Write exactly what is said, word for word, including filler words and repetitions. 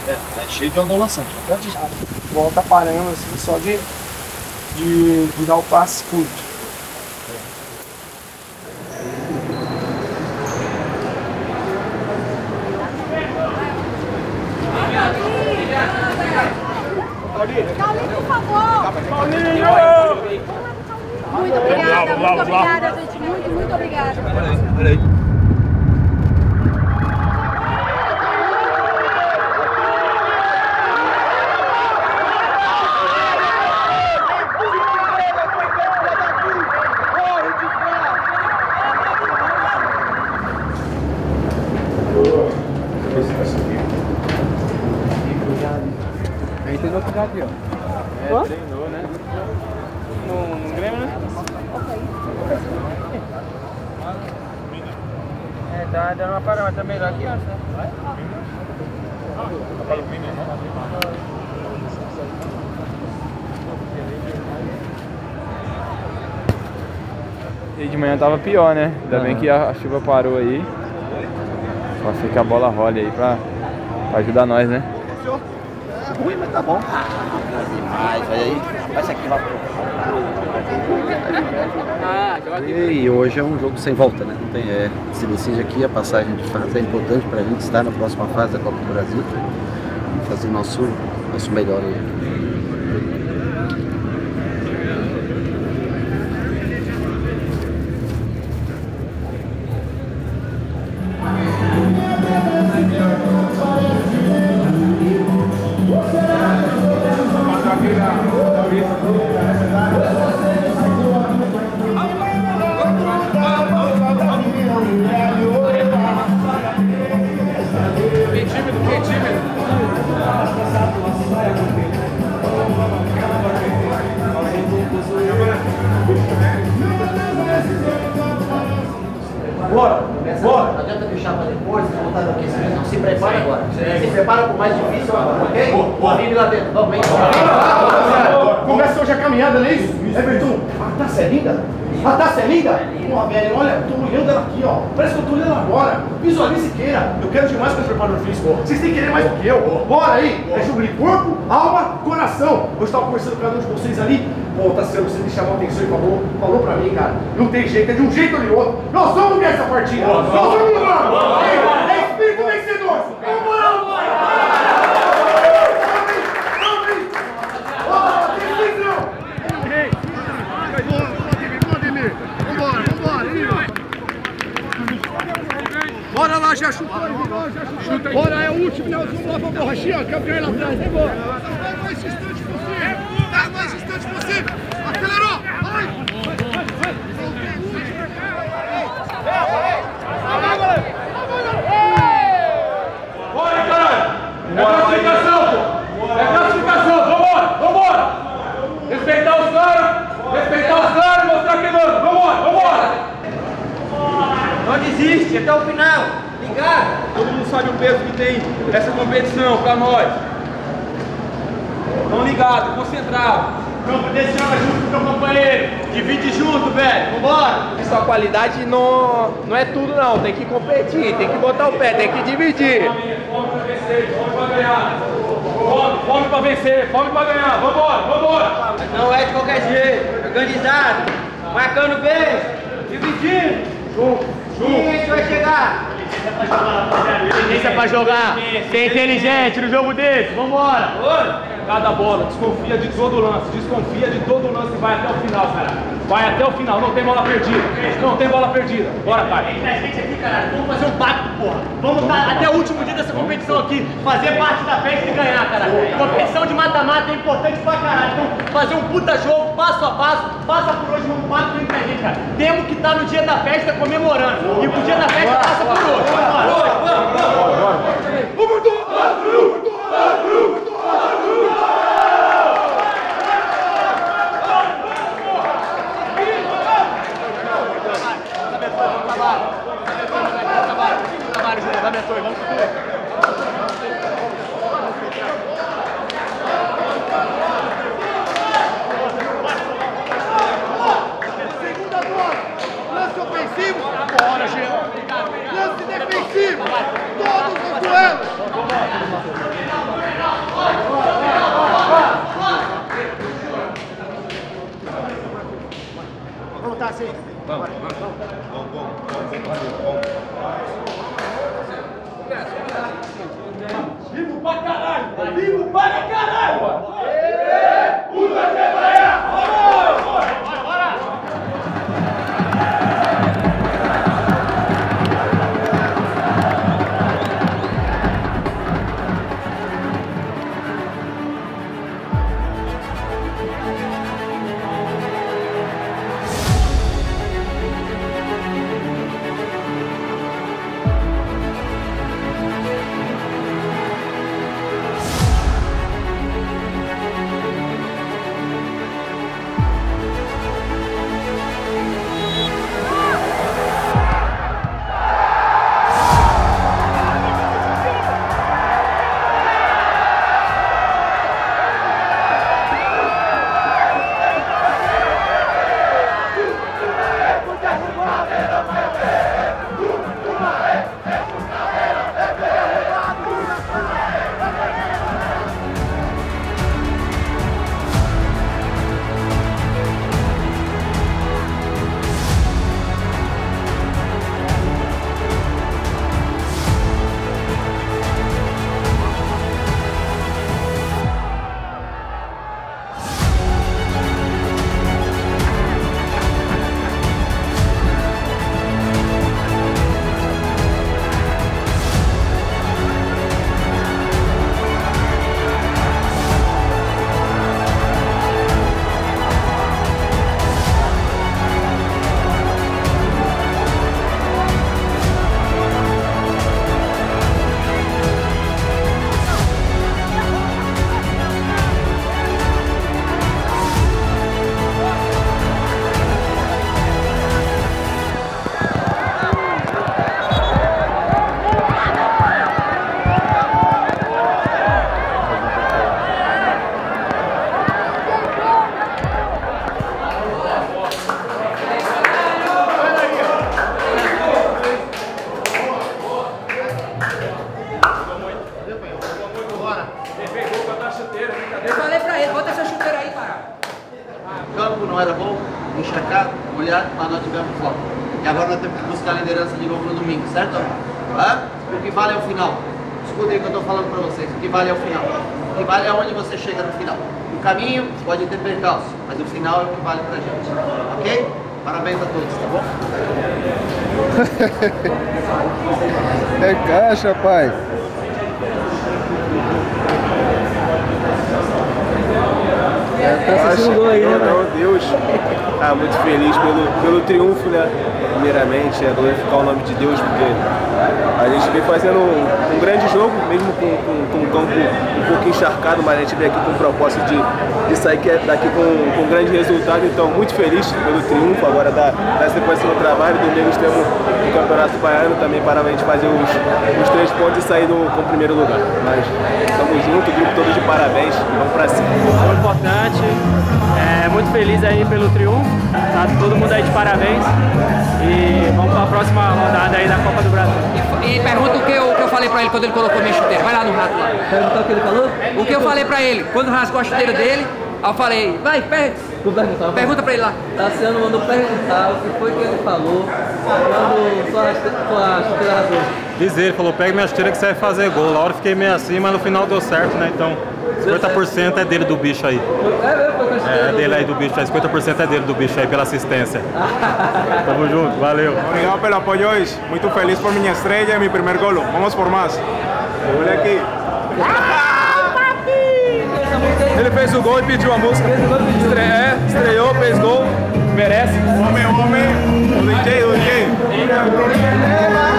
É, tá cheio de ondulação. Volta parando assim, só de, de, de dar o passe curto. Paulinho, por favor! Paulinho! Muito obrigada, muito obrigada, gente. Muito, muito obrigada. Peraí. Aí treinou que já aqui, ó. É, treinou, né? No, no Grêmio, né? É, tá dando uma parada, mas tá melhor aqui, ó. E de manhã tava pior, né? Ainda uhum. bem que a, a chuva parou aí. Pode ser que a bola role aí pra, pra ajudar nós, né? É ruim, mas tá bom. Ah, demais, olha aí. Vai isso aqui lá pro... E hoje é um jogo sem volta, né? Não tem, é, se decide aqui a passagem de fase é importante pra gente estar na próxima fase da Copa do Brasil e fazer nosso, nosso melhor aí. Bora, bora! Não adianta deixar para depois, vocês vão estar no aquecimento, não se prepara agora. Se prepara para o mais difícil agora, ok? Correndo lá dentro, vamos, vem. Começa hoje a caminhada, não é isso? Everton, a taça é linda? A taça é linda? Porra, velho, olha, eu tô olhando ela aqui, ó. Parece que eu tô olhando ela agora. Visualize e queira. Eu quero demais com esse preparador físico. Vocês têm que querer mais do que eu. Bora aí. É jogo de corpo, alma, coração. Eu estava conversando com cada um de vocês ali. Pô, tá sendo, você me chamou a atenção e falou, falou pra mim, cara. Não tem jeito, é de um jeito ou de outro. Nós vamos ganhar essa partida. Nós vamos ganhar. É espírito vencedor. Vamos embora, vamos embora. Bora lá, já chutou, chuta. Bora, é o último, né? Vamos lá pra borrachinha, campeão lá atrás, vem embora. Dá mais instante possível, dá mais instante possível. Acelerou, vai. Bora, caralho. É classificação, pô. É classificação, vambora, vambora. Respeitar os caras, respeitar os caras, mostrar que não. Vambora, vambora. Não desiste, até o final. Ligado? Todo mundo sabe o peso que tem essa competição pra nós. Estão ligados, concentrados. Campo, desciona junto com o teu companheiro. Divide junto, velho. Vambora. Isso, a qualidade não, não é tudo não. Tem que competir, tem que botar o pé, tem que dividir. Fome pra vencer, fome pra ganhar. Fome, fome pra vencer, fome pra ganhar. Vambora, vambora. Não é de qualquer jeito. Organizado, marcando bem, dividindo. Ninguém vai chegar. Inteligência pra jogar. Ser inteligente no jogo desse. Vambora. Cada bola, desconfia de todo lance, desconfia de todo lance e vai até o final, cara. Vai até o final, não tem bola perdida. Não tem bola perdida. Bora, cara. Entra a gente aqui, caralho. Vamos fazer um pacto, porra. Vamos estar até o último dia dessa competição aqui. Fazer parte da festa e ganhar, caralho. Competição de mata-mata é importante pra caralho. Então, fazer um puta jogo, passo a passo. Passa por hoje, vamos pacto entre a gente, cara. Temos que estar no dia da festa comemorando. E pro dia da festa passa por hoje. Vamos, vamos, vamos. Vamos, vamos. Segunda bola, lance ofensivo, bora, Jean. Lance defensivo, todos os duelos. passa aí. Vamos, vamos, vamos. Vivo pra caralho! Vivo para caralho! Puta que pariu! Bora, bora, bora! Eu falei pra ele, bota essa chuteira aí, cara. O campo não era bom, encharcado, molhado, mas nós tivemos foco. E agora nós temos que buscar a liderança de novo no domingo, certo? Hã? O que vale é o final. Escutem o que eu estou falando para vocês. O que vale é o final. O que vale é onde você chega no final. O caminho pode ter percalço, mas o final é o que vale pra gente. Ok? Parabéns a todos, tá bom? É caixa, pai. Tá assistindo o gol aí, né, mano? Deus, ah, muito feliz pelo, pelo triunfo, né? Primeiramente, é glorificar o nome de Deus, porque a gente vem fazendo um, um grande jogo, mesmo com, com, com um campo um pouco encharcado, mas a gente vem aqui com o propósito de, de sair daqui com, com um grande resultado. Então, muito feliz pelo triunfo, agora da, da sequência do trabalho. Domingo temos o Campeonato Baiano também para a gente fazer os, os três pontos e sair no, com o primeiro lugar. Mas estamos juntos, o grupo todo de parabéns, vamos pra cima. Muito importante, é, muito feliz aí pelo triunfo, tá todo mundo aí de parabéns e vamos para a próxima rodada aí da Copa do Brasil. E, e pergunta o que, eu, o que eu falei pra ele quando ele colocou minha chuteira, vai lá no rato lá. Perguntar o que ele falou? O que eu falei pra ele, quando rasgou a chuteira dele, aí eu falei, vai, per perguntar, pergunta pra ele lá. Tassiano mandou perguntar o que foi que ele falou quando sua, sua chuteira rasgou. Diz ele, falou, pega minha chuteira que você vai fazer gol. Na hora eu fiquei meio assim, mas no final deu certo, né? Então, cinquenta por cento é dele do bicho aí. É, é dele aí do bicho aí, cinquenta por cento é dele do bicho aí, pela assistência. Tamo junto, valeu. Obrigado pelo apoio hoje. Muito feliz por minha estreia e meu primeiro golo. Vamos por mais. Olha aqui. Ele fez o gol e pediu a música. Estre... É, estreou, fez gol, merece. Homem, homem, o D J, o D J.